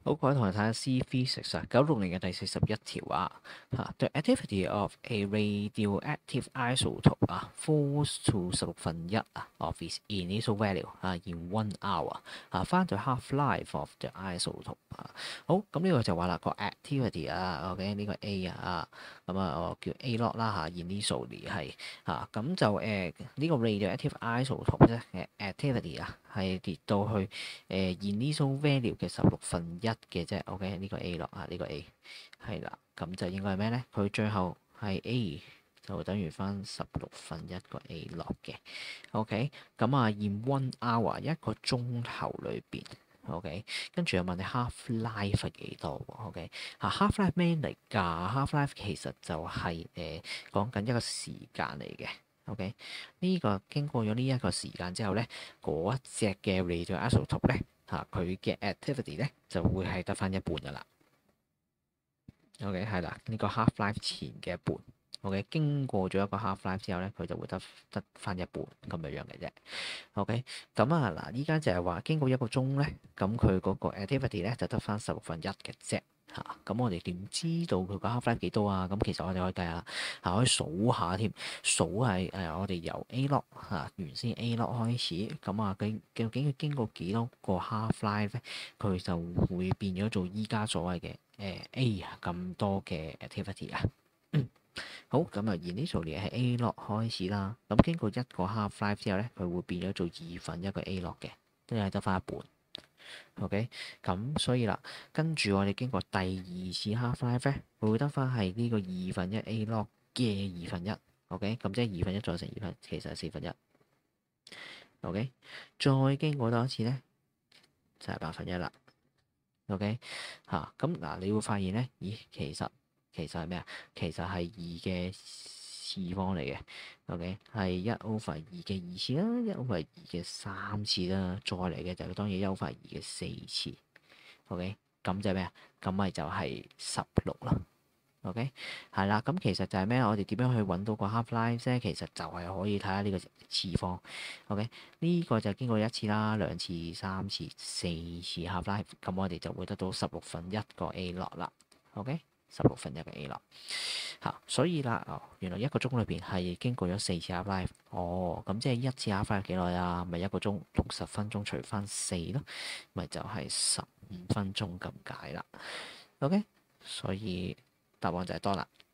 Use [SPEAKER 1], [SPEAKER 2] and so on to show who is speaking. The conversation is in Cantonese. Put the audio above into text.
[SPEAKER 1] 好，各位同學睇下 C Physics 啊，960嘅第41條啊，The activity of a radioactive isotope falls to 16/1of its initial value in 1 hour find the half-life of the isotope 好，咁呢個就話啦，個 activity OK 呢個 A 咁我叫 A log 啦initially 係咁就呢個 radioactive isotope 咧activity係跌到去initial value 嘅16/1嘅啫。OK 呢個 A 落呢個 A 係啦，咁就應該係咩咧？佢最後係 A 就等於翻16/1個 A 落嘅。OK 咁in 1 hour 一個鐘頭裏邊。OK 跟住又問你 half life 係幾多？OK half life 咩嚟㗎？half life 其實就係講緊一個時間嚟嘅。OK 呢個經過咗呢一個時間之後咧，嗰一隻嘅 radioisotope 咧佢嘅 activity 咧就會係得翻一半噶啦。OK 係啦，呢個 half life 前嘅一半。OK 經過咗一個 half life 之後咧，佢就會得翻一半咁樣嘅啫。OK 咁嗱，依家就係話經過一個鐘咧，咁佢嗰個 activity 咧就得翻16/1嘅啫。咁我哋點知道佢個 half life 幾多啊？咁其實我哋可以計下可以數下添，數係我哋由 A log 原先 A log 開始，咁究竟佢經過幾多個 half life 咧，佢就會變咗做依家所謂嘅A 咁多嘅 activity 啊。好，咁initially係 A log 開始啦，咁經過一個 half life 之後咧，佢會變咗做1/2個 A log 嘅，都係得翻一半。OK，咁所以啦，跟住我哋經過第二次 half life 咧，會得翻係呢個1/2 A log 嘅1/2。OK，咁即係1/2再乘2/2，其實係1/4。OK，再經過多一次咧，就係1/8啦。OK，咁嗱，你會發現咧，咦，其實係咩啊？其實係2嘅次方嚟嘅。OK，係1/2嘅2次啦，1/2嘅3次啦，再嚟嘅就當然1/2嘅4次。OK，咁就係咩啊？咁咪就係16啦。OK，係啦，咁其實就係咩？我哋點樣去揾到個 half life 咧？其實就係可以睇下呢個次方。OK，呢個就經過1次啦、2次、3次、4次 half life，咁我哋就會得到16/1個 A log 啦。OK，16/1個 A log。所以啦，原來一個鐘裏邊係經過咗4次 half life。咁即係1次 half life 幾耐啊？咪1個鐘60分鐘除翻4咯，咪就係15分鐘咁解啦。OK，所以答案就係多啦。